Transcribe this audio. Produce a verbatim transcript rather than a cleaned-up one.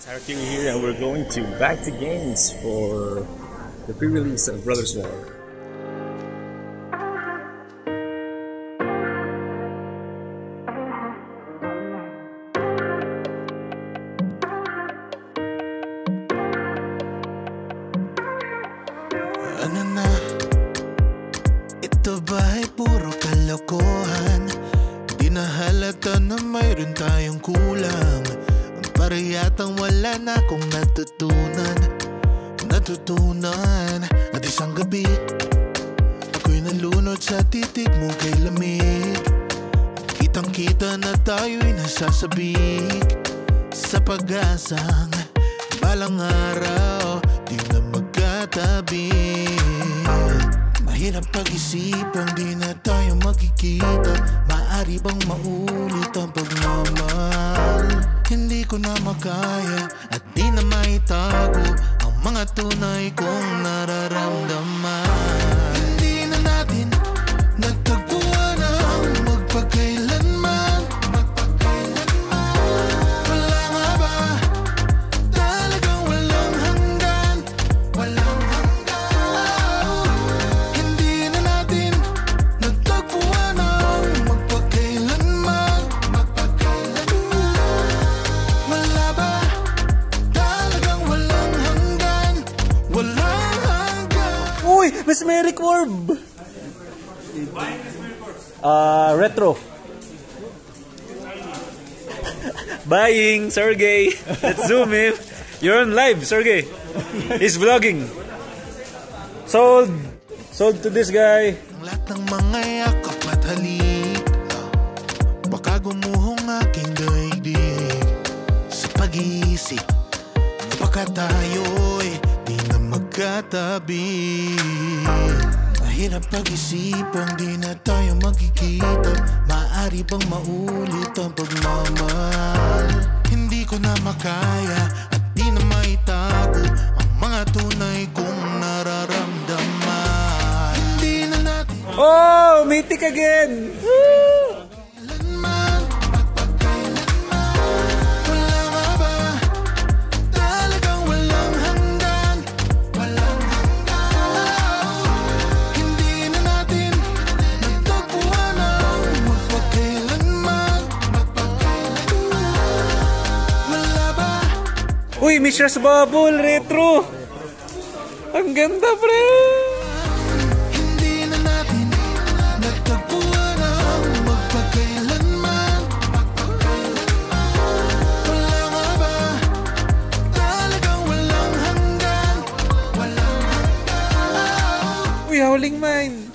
Tyler King here, and we're going to Back to Games for the pre-release of Brothers War. Ano na? Ito ba ay puro kalokohan? Di na halata na mayroon tayong kulang. Para yatang wala na akong natutunan Natutunan At isang gabi ako'y nalunod sa titig mo kay lamig. Kitang kita na tayo'y nasasabik sa pag-asang balang araw di na magkatabi. Mahirap pag-isipang di na tayo magkikita. Maaari bang maulit ang pagmamahal? Hindi ko na makaya at di na maitago ang mga tunay kong nararamdaman. Hindi na natin nagtagpuan ang magpakailanman. Wala nga ba talagang walang hanggan? Walang hanggan. Hindi na natin nagtagpuan ang magpakailanman. Wala ba talagang walang hanggan? Walang hanggan. Uy! Miss Mary Corb! Uh, retro. Buying, Sergey. Let's zoom him. You're on live, Sergey. He's vlogging. Sold. Sold to this guy. Ang lahat ng mga yakap at halik, baka gumuhong aking daigdig sa pag-iisip na baka tayo'y di na magkatabi. Mahirap pag-isipang di na tayo magkikita. Maaari bang maulit ang pagmamahal? Hindi ko na makaya at di na maitago ang mga tunay kong nararamdaman. Hindi na natin Oh! Mythic again! Woo! kailanman, magpagkailanman. Wala nga ba talagang walang hanggan? Walang hanggan. Hindi na natin nagtagpuan ang magpagkailanman. Wala ba? Uy! Mishra's Bubble! Retro! Ang ganda, pre! Hindi na natin nagtagpuan ang magpagkailanman. Wala nga ba talagang walang hanggan? Walang hanggan. Uy! Howling Mine!